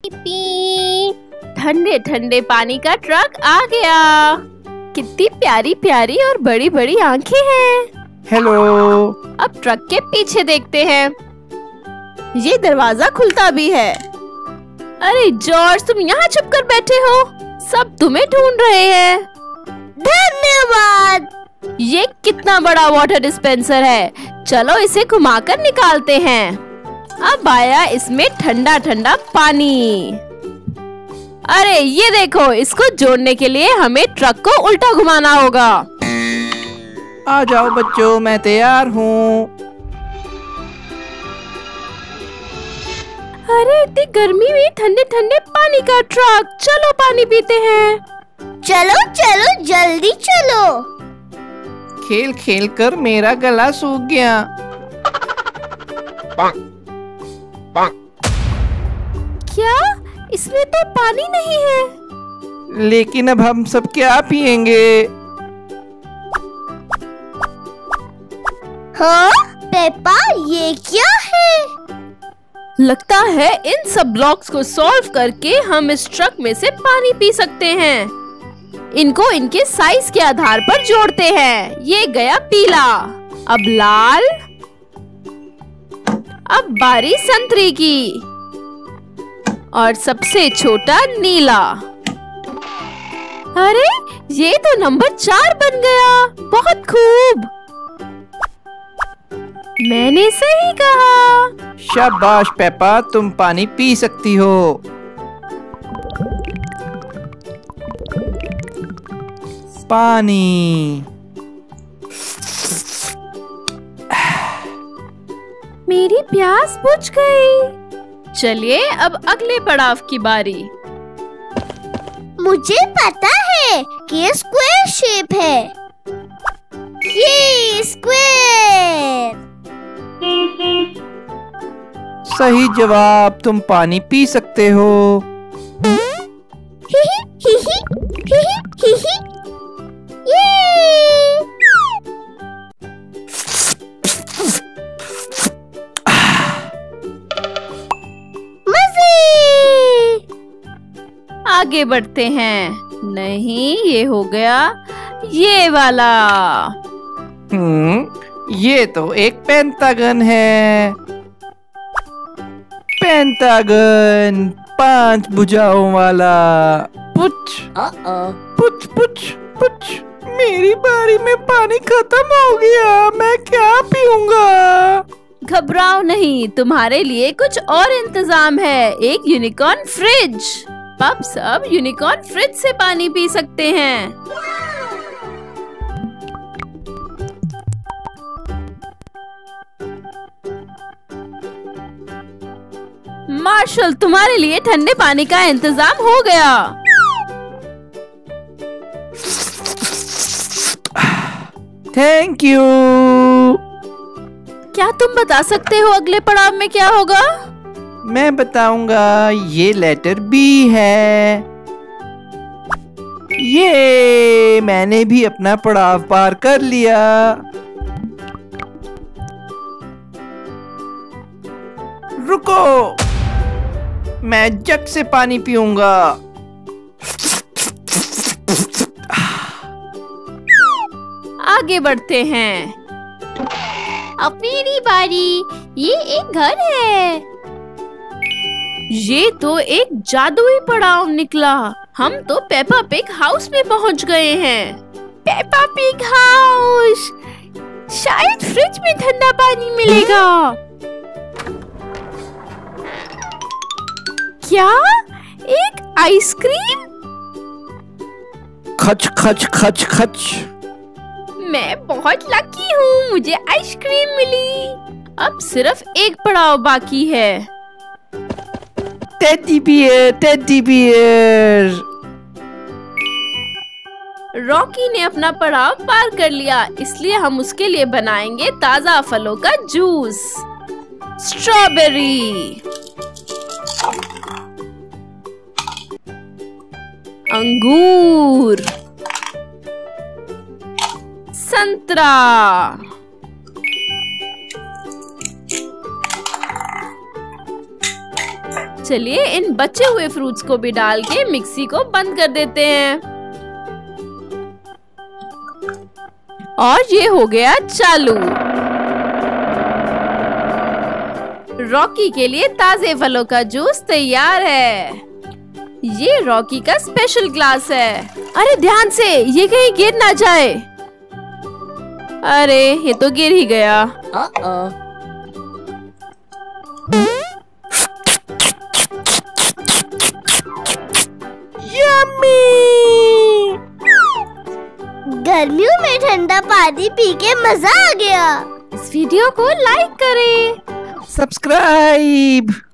P. ठंडे ठंडे पानी का ट्रक आ गया। कितनी प्यारी प्यारी और बड़ी बड़ी आंखें हैं। हेलो। अब ट्रक के पीछे देखते हैं। ये दरवाजा खुलता भी है। अरे जॉर्ज, तुम यहाँ छुप कर बैठे हो, सब तुम्हें ढूंढ रहे हैं। धन्यवाद। ये कितना बड़ा वाटर डिस्पेंसर है, चलो इसे घुमाकर निकालते हैं। अब आया इसमें ठंडा ठंडा पानी। अरे ये देखो, इसको जोड़ने के लिए हमें ट्रक को उल्टा घुमाना होगा। आ जाओ बच्चों, मैं तैयार हूँ। अरे इतनी गर्मी में ठंडे ठंडे पानी का ट्रक, चलो पानी पीते हैं। चलो चलो जल्दी चलो। खेल खेल कर मेरा गला सूख गया। क्या इसमें तो पानी नहीं है? लेकिन अब हम सब क्या पिएंगे? हाँ पेपा, ये क्या है? लगता है इन सब ब्लॉक्स को सॉल्व करके हम इस ट्रक में से पानी पी सकते हैं। इनको इनके साइज के आधार पर जोड़ते हैं। ये गया पीला, अब लाल, अब बारी संतरी की, और सबसे छोटा नीला। अरे ये तो नंबर 4 बन गया, बहुत खूब। मैंने सही कहा। शाबाश पेपा, तुम पानी पी सकती हो। पानी। मेरी प्यास बुझ गई। चलिए अब अगले पड़ाव की बारी। मुझे पता है कि ये स्क्वायर शेप है। ये स्क्वायर। सही जवाब, तुम पानी पी सकते हो। ही ही ही ही ही ही। ये मजे। आगे बढ़ते हैं। नहीं, ये हो गया ये वाला। ये तो एक पेंटागन है। पेंटागन 5 भुजाओं वाला। पुच पुच पुच पुच। मेरी बारी में पानी खत्म हो गया, मैं क्या पीऊंगा? घबराओ नहीं, तुम्हारे लिए कुछ और इंतजाम है। एक यूनिकॉर्न फ्रिज। पप्स अब यूनिकॉर्न फ्रिज से पानी पी सकते हैं। मार्शल, तुम्हारे लिए ठंडे पानी का इंतजाम हो गया। Thank you. क्या तुम बता सकते हो अगले पड़ाव में क्या होगा? मैं बताऊंगा, ये लेटर बी है। ये मैंने भी अपना पड़ाव पार कर लिया। रुको, मैं जग से पानी पीऊंगा। आगे बढ़ते हैं। अब मेरी बारी। ये एक घर है। ये तो एक जादुई पड़ाव निकला। हम तो पेपा पिग हाउस में पहुंच गए हैं। Peppa Pig house. शायद फ्रिज में ठंडा पानी मिलेगा। क्या? एक आइसक्रीम? खच खच खच खच। मैं बहुत लकी हूँ, मुझे आइसक्रीम मिली। अब सिर्फ एक पड़ाव बाकी है। Teddy bear, teddy bear. Rocky ने अपना पड़ाव पार कर लिया, इसलिए हम उसके लिए बनाएंगे ताजा फलों का जूस। स्ट्रॉबेरी, अंगूर, संतरा, चलिए इन बचे हुए फ्रूट्स को भी डाल के मिक्सी को बंद कर देते हैं। और ये हो गया चालू। रॉकी के लिए ताजे फलों का जूस तैयार है। ये रॉकी का स्पेशल ग्लास है। अरे ध्यान से, ये कहीं गिर ना जाए। अरे ये तो गिर ही गया। गर्मियों में ठंडा पानी पी के मजा आ गया। इस वीडियो को लाइक करें। सब्सक्राइब।